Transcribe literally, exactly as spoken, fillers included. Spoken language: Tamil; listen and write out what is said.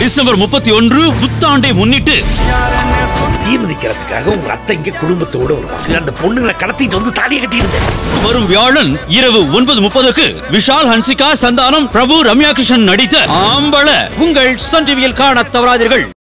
டிசம்பர் முப்பத்தி ஒன்று புத்தாண்டை முன்னிட்டு தீமிதிக்கிறதுக்காக உங்க அத்தை இங்க குடும்பத்தோட வருவாங்க. அந்த பொண்ணுங்களை கடத்திட்டு வந்து தாலியை கட்டிடுங்க. வரும் வியாழன் இரவு ஒன்பது முப்பதுக்கு விஷால், ஹன்சிகா, சந்தானம், பிரபு, ரம்யா கிருஷ்ணன் நடித்த ஆம்பள உங்கள் சன் டிவியில் காண தவறாதீர்கள்.